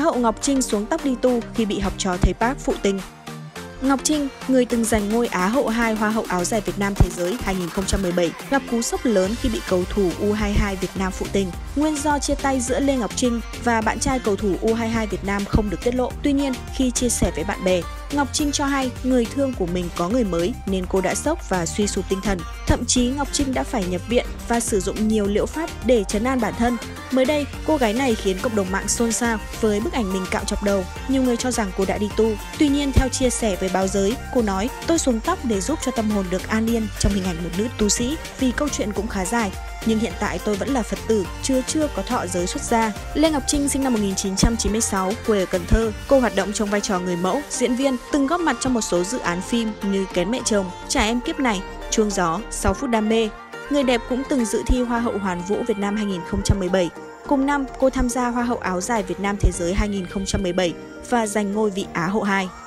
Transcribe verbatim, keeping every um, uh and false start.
hậu Ngọc Trinh xuống tóc đi tu khi bị học trò thầy Park phụ tình. Ngọc Trinh, người từng giành ngôi Á hậu hai Hoa hậu áo dài Việt Nam Thế giới hai nghìn không trăm mười bảy, gặp cú sốc lớn khi bị cầu thủ U hai hai Việt Nam phụ tình. Nguyên do chia tay giữa Lê Ngọc Trinh và bạn trai cầu thủ U hai hai Việt Nam không được tiết lộ. Tuy nhiên, khi chia sẻ với bạn bè, Ngọc Trinh cho hay người thương của mình có người mới nên cô đã sốc và suy sụp tinh thần. Thậm chí Ngọc Trinh đã phải nhập viện và sử dụng nhiều liệu pháp để trấn an bản thân. Mới đây, cô gái này khiến cộng đồng mạng xôn xao với bức ảnh mình cạo chọc đầu. Nhiều người cho rằng cô đã đi tu. Tuy nhiên, theo chia sẻ với báo giới, cô nói: "Tôi xuống tóc để giúp cho tâm hồn được an yên trong hình ảnh một nữ tu sĩ, vì câu chuyện cũng khá dài. Nhưng hiện tại tôi vẫn là Phật tử, chưa chưa có thọ giới xuất gia." Lê Ngọc Trinh sinh năm một nghìn chín trăm chín mươi sáu, quê ở Cần Thơ. Cô hoạt động trong vai trò người mẫu, diễn viên, từng góp mặt trong một số dự án phim như Kén mẹ chồng, Trả em kiếp này, Chuông gió, sáu phút đam mê. Người đẹp cũng từng dự thi Hoa hậu Hoàn vũ Việt Nam hai nghìn không trăm mười bảy. Cùng năm, cô tham gia Hoa hậu áo dài Việt Nam Thế giới hai nghìn không trăm mười bảy và giành ngôi vị Á hậu hai.